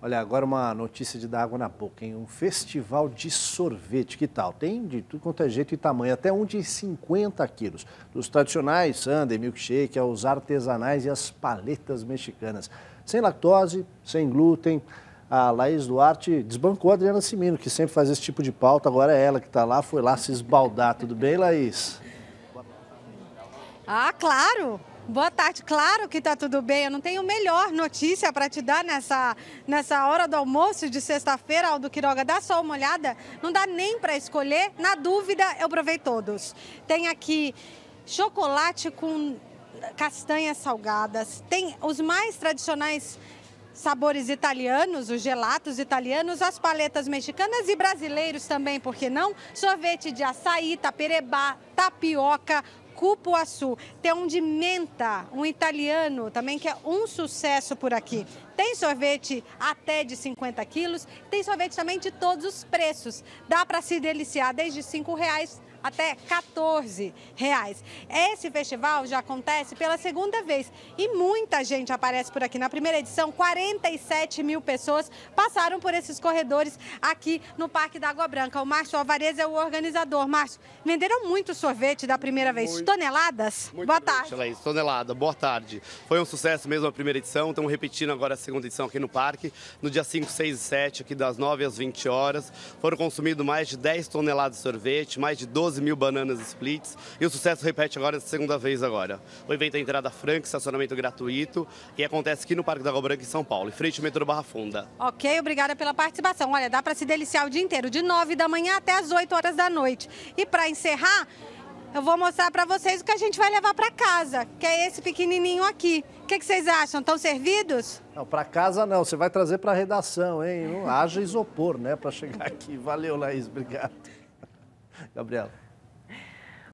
Olha, agora uma notícia de dar água na boca, hein? Um festival de sorvete, que tal? Tem de tudo quanto é jeito e tamanho, até um de 50 quilos. Dos tradicionais, sundae, milkshake, aos artesanais e as paletas mexicanas. Sem lactose, sem glúten. A Laís Duarte desbancou a Adriana Cimino, que sempre faz esse tipo de pauta. Agora é ela que está lá, foi lá se esbaldar. Tudo bem, Laís? Ah, claro! Boa tarde, claro que tá tudo bem. Eu não tenho melhor notícia para te dar nessa hora do almoço de sexta-feira, Aldo Quiroga. Dá só uma olhada, não dá nem para escolher. Na dúvida, eu provei todos. Tem aqui chocolate com castanhas salgadas, tem os mais tradicionais sabores italianos, os gelatos italianos, as paletas mexicanas e brasileiros também, por que não? Sorvete de açaí, taperebá, tapioca, cupuaçu, tem um de menta, um italiano também, que é um sucesso por aqui. Tem sorvete até de 50 quilos, tem sorvete também de todos os preços. Dá para se deliciar desde R$5 até R$14. Esse festival já acontece pela segunda vez e muita gente aparece por aqui. Na primeira edição, 47 mil pessoas passaram por esses corredores aqui no Parque da Água Branca. O Márcio Alvarez é o organizador. Márcio, venderam muito sorvete da primeira vez, toneladas? Boa tarde. Laís, tonelada, boa tarde. Foi um sucesso mesmo a primeira edição, estamos repetindo agora a segunda edição aqui no parque, no dia 5, 6 e 7, aqui das 9 às 20 horas. Foram consumidos mais de 10 toneladas de sorvete, mais de 12 mil bananas splits e o sucesso repete agora a segunda vez agora. O evento é entrada franca, estacionamento gratuito e acontece aqui no Parque da Água Branca em São Paulo, em frente ao metrô Barra Funda. Ok, obrigada pela participação. Olha, dá para se deliciar o dia inteiro, de 9 da manhã até as 8 horas da noite. E para encerrar, eu vou mostrar para vocês o que a gente vai levar para casa, que é esse pequenininho aqui. O que vocês acham? Estão servidos? Não, para casa não, você vai trazer para a redação, hein? Não haja isopor, né, para chegar aqui. Valeu, Laís, obrigado. Gabriela.